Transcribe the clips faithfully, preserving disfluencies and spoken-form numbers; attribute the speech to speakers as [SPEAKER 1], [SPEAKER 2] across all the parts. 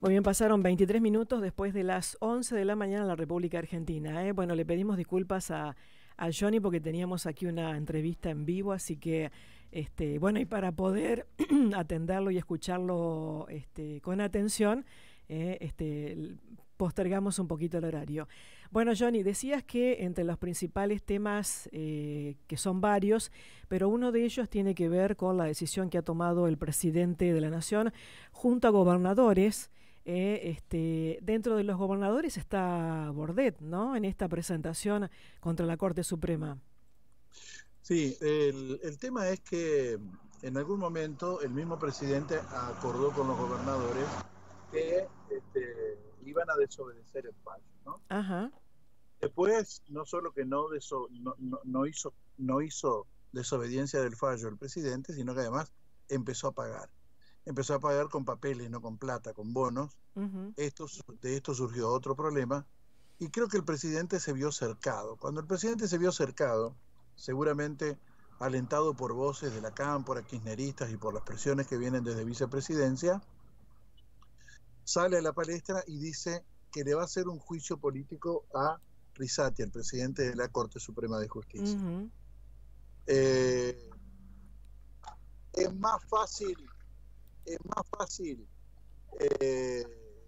[SPEAKER 1] Muy bien, pasaron veintitrés minutos después de las once de la mañana en la República Argentina. ¿eh? Bueno, le pedimos disculpas a, a Johnny porque teníamos aquí una entrevista en vivo, así que, este, bueno, y para poder atenderlo y escucharlo este, con atención, eh, este, postergamos un poquito el horario. Bueno, Johnny, decías que entre los principales temas, eh, que son varios, pero uno de ellos tiene que ver con la decisión que ha tomado el presidente de la Nación junto a gobernadores. Eh, este, dentro de los gobernadores está Bordet, ¿no? En esta presentación contra la Corte Suprema.
[SPEAKER 2] Sí, el, el tema es que en algún momento el mismo presidente acordó con los gobernadores que este, iban a desobedecer el fallo, ¿no?
[SPEAKER 1] Ajá.
[SPEAKER 2] Después, no solo que no, deso, no, no, no, hizo, no hizo desobediencia del fallo el presidente, sino que además empezó a pagar. Empezó a pagar con papeles, no con plata, con bonos.
[SPEAKER 1] Uh-huh.
[SPEAKER 2] Esto, de esto surgió otro problema y creo que el presidente se vio cercado. Cuando el presidente se vio cercado, seguramente alentado por voces de la cámpora, kirchneristas y por las presiones que vienen desde vicepresidencia, sale a la palestra y dice que le va a hacer un juicio político a Rissati, el presidente de la Corte Suprema de Justicia. Uh-huh. eh, es más fácil es más fácil eh,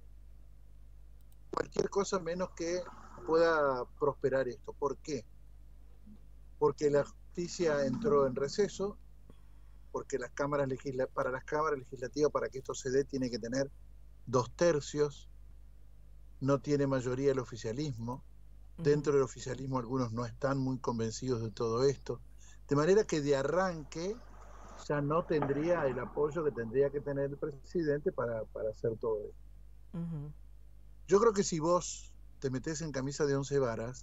[SPEAKER 2] cualquier cosa menos que pueda prosperar esto. ¿Por qué? Porque la justicia entró en receso, porque las cámaras legisla para las cámaras legislativas, para que esto se dé, tiene que tener dos tercios, no tiene mayoría el oficialismo. Uh-huh. Dentro del oficialismo algunos no están muy convencidos de todo esto, de manera que de arranque ya no tendría el apoyo que tendría que tener el presidente para, para hacer todo esto. Uh-huh. Yo creo que si vos te metés en camisa de once varas,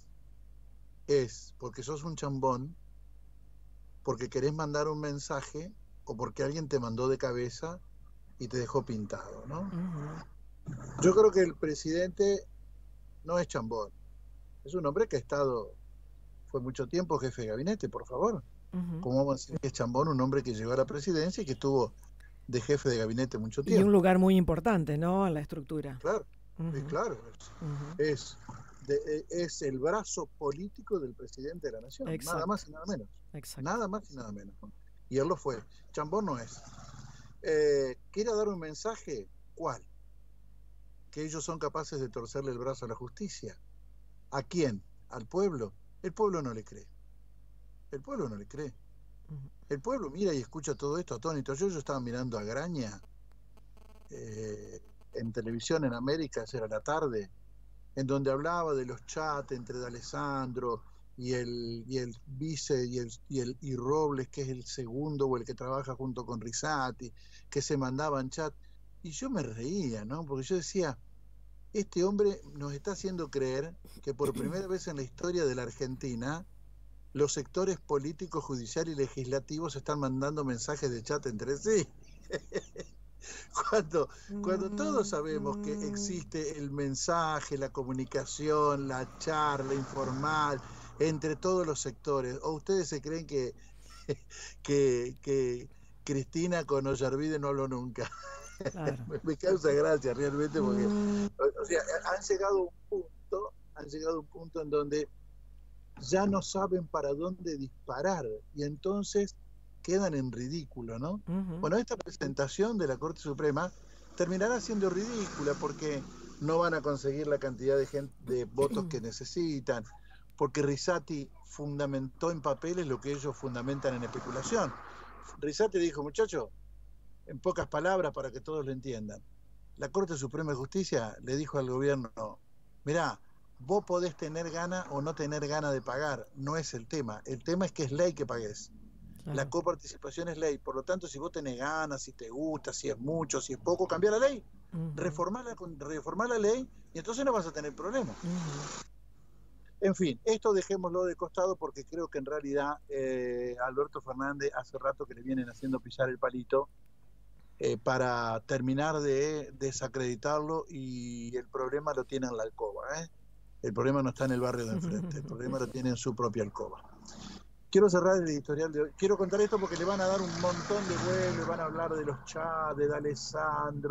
[SPEAKER 2] es porque sos un chambón, porque querés mandar un mensaje o porque alguien te mandó de cabeza y te dejó pintado, ¿no? Uh-huh. Yo creo que el presidente no es chambón, es un hombre que ha estado, fue mucho tiempo jefe de gabinete, por favor. Uh-huh. ¿Cómo vamos a decir que es chambón un hombre que llegó a la presidencia y que estuvo de jefe de gabinete mucho tiempo?
[SPEAKER 1] Y un lugar muy importante, ¿no? En la estructura.
[SPEAKER 2] Claro, uh-huh. es, claro. Es, uh-huh. es, de, es el brazo político del presidente de la nación. Exacto. Nada más y nada menos. Exacto. Nada más y nada menos. Y él lo fue. Chambón no es. Eh, ¿Quiere dar un mensaje? ¿Cuál? Que ellos son capaces de torcerle el brazo a la justicia. ¿A quién? ¿Al pueblo? El pueblo no le cree. El pueblo no le cree. El pueblo mira y escucha todo esto atónito. Yo, yo estaba mirando a Graña eh, en televisión en América, era la tarde, en donde hablaba de los chats entre D'Alessandro y el, y el vice y, el, y, el, y Robles, que es el segundo o el que trabaja junto con Rissati, que se mandaban chat. Y yo me reía, ¿no? Porque yo decía, este hombre nos está haciendo creer que por primera vez en la historia de la Argentina los sectores políticos, judicial y legislativos están mandando mensajes de chat entre sí. cuando, cuando todos sabemos que existe el mensaje, la comunicación, la charla informal entre todos los sectores, ¿o ustedes se creen que, que, que Cristina con Ollarvide no habló nunca? Claro. me, me causa gracia realmente porque o sea, han llegado a un punto, han llegado a un punto en donde ya no saben para dónde disparar y entonces quedan en ridículo, ¿no? Uh-huh. Bueno, esta presentación de la Corte Suprema terminará siendo ridícula porque no van a conseguir la cantidad de, gente, de votos que necesitan, porque Rissati fundamentó en papeles lo que ellos fundamentan en especulación. Rissati dijo, muchachos, en pocas palabras para que todos lo entiendan, la Corte Suprema de Justicia le dijo al gobierno, mirá, vos podés tener gana o no tener gana de pagar, no es el tema. El tema es que es ley que pagues. Claro. La coparticipación es ley, por lo tanto, si vos tenés ganas, si te gusta, si es mucho, si es poco, cambiar la ley. Uh-huh. Reformar la, reformar la ley y entonces no vas a tener problema. Uh-huh. En fin, esto dejémoslo de costado porque creo que en realidad eh, Alberto Fernández hace rato que le vienen haciendo pisar el palito eh, para terminar de desacreditarlo y el problema lo tiene en la alcoba, ¿eh? El problema no está en el barrio de enfrente, el problema lo tiene en su propia alcoba. Quiero cerrar el editorial de hoy. Quiero contar esto porque le van a dar un montón de vuelo, le van a hablar de los chats, de D'Alessandro,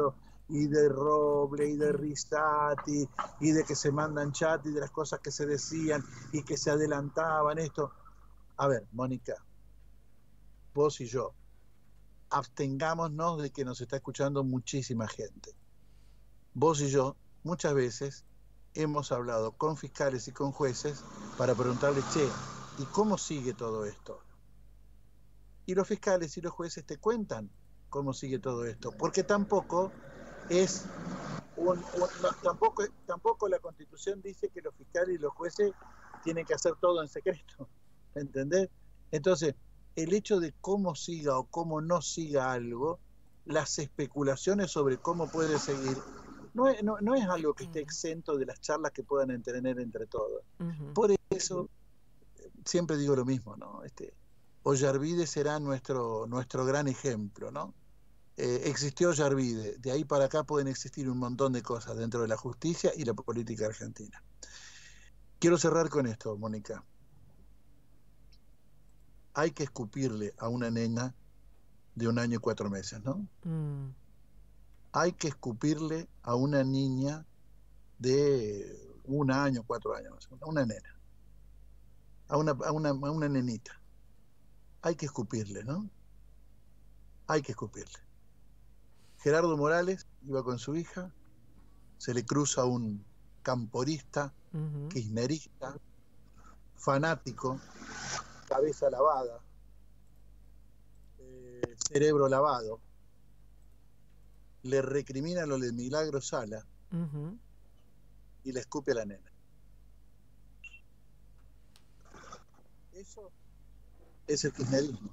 [SPEAKER 2] y de Roble, y de Risati, y de que se mandan chat, y de las cosas que se decían, y que se adelantaban, esto. A ver, Mónica, vos y yo, abstengámonos de que nos está escuchando muchísima gente. Vos y yo, muchas veces, hemos hablado con fiscales y con jueces para preguntarles, che, ¿y cómo sigue todo esto? Y los fiscales y los jueces te cuentan cómo sigue todo esto, porque tampoco es un, un, no, tampoco, tampoco la Constitución dice que los fiscales y los jueces tienen que hacer todo en secreto, ¿entendés? Entonces, el hecho de cómo siga o cómo no siga algo, las especulaciones sobre cómo puede seguir, no es, no, no es algo que esté exento de las charlas que puedan tener entre todos. Uh-huh. Por eso, siempre digo lo mismo, ¿no? Este, Ollarvide será nuestro, nuestro gran ejemplo, ¿no? Eh, existió Ollarvide, de ahí para acá pueden existir un montón de cosas dentro de la justicia y la política argentina. Quiero cerrar con esto, Mónica. Hay que escupirle a una nena de un año y cuatro meses, ¿no? Mm. Hay que escupirle a una niña de un año, cuatro años, a una nena, a una, a una, a una nenita. Hay que escupirle, ¿no? Hay que escupirle. Gerardo Morales iba con su hija, se le cruza un camporista, uh-huh. kirchnerista, fanático, cabeza lavada, eh, cerebro lavado, le recrimina lo de Milagro Sala uh-huh. y le escupe a la nena. Eso es el kirchnerismo.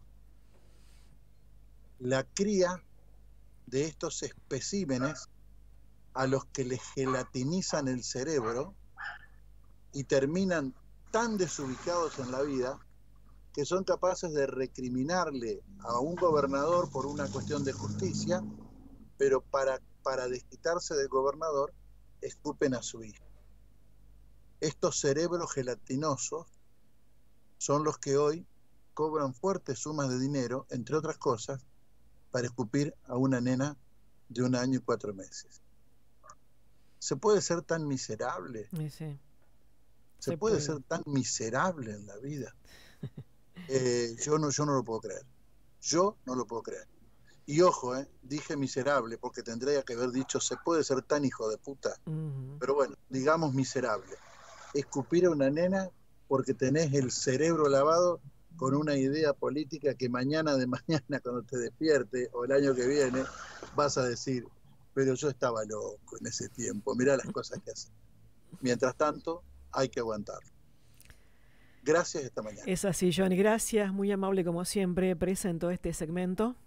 [SPEAKER 2] La cría de estos especímenes a los que les gelatinizan el cerebro y terminan tan desubicados en la vida que son capaces de recriminarle a un gobernador por una cuestión de justicia, pero para, para desquitarse del gobernador escupen a su hijo. Estos cerebros gelatinosos son los que hoy cobran fuertes sumas de dinero, entre otras cosas, para escupir a una nena de un año y cuatro meses. ¿Se puede ser tan miserable?
[SPEAKER 1] Sí.
[SPEAKER 2] ¿Se,
[SPEAKER 1] Se
[SPEAKER 2] puede,
[SPEAKER 1] puede
[SPEAKER 2] ser tan miserable en la vida? Eh, yo, no, yo no lo puedo creer. Yo no lo puedo creer. Y ojo, eh, dije miserable porque tendría que haber dicho se puede ser tan hijo de puta. Uh-huh. Pero bueno, digamos miserable. Escupir a una nena porque tenés el cerebro lavado con una idea política que mañana de mañana cuando te despierte o el año que viene vas a decir, pero yo estaba loco en ese tiempo, mirá las cosas que hacen. Mientras tanto, hay que aguantarlo. Gracias esta mañana.
[SPEAKER 1] Es así, Johnny, gracias, muy amable como siempre, presentó este segmento.